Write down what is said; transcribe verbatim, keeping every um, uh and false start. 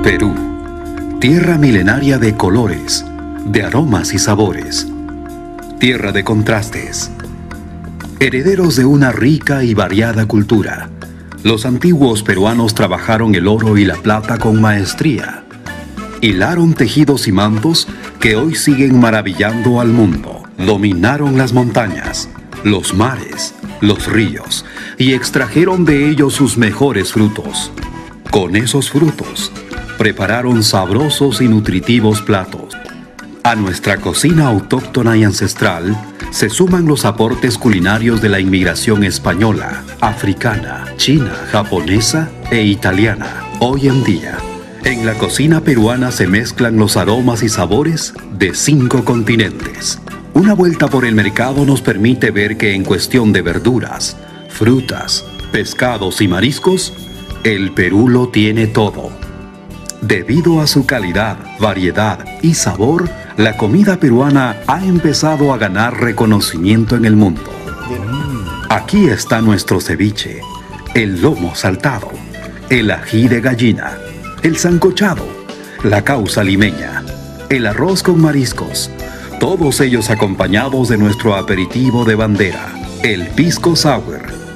Perú, tierra milenaria de colores, de aromas y sabores, tierra de contrastes. Herederos de una rica y variada cultura, los antiguos peruanos trabajaron el oro y la plata con maestría. Hilaron tejidos y mantos que hoy siguen maravillando al mundo. Dominaron las montañas, los mares, los ríos y extrajeron de ellos sus mejores frutos. Con esos frutos, prepararon sabrosos y nutritivos platos. A nuestra cocina autóctona y ancestral se suman los aportes culinarios de la inmigración española, africana, china, japonesa e italiana. Hoy en día, en la cocina peruana se mezclan los aromas y sabores de cinco continentes. Una vuelta por el mercado nos permite ver que en cuestión de verduras, frutas, pescados y mariscos, el Perú lo tiene todo. Debido a su calidad, variedad y sabor, la comida peruana ha empezado a ganar reconocimiento en el mundo. Aquí está nuestro ceviche, el lomo saltado, el ají de gallina, el sancochado, la causa limeña, el arroz con mariscos, todos ellos acompañados de nuestro aperitivo de bandera, el pisco sour,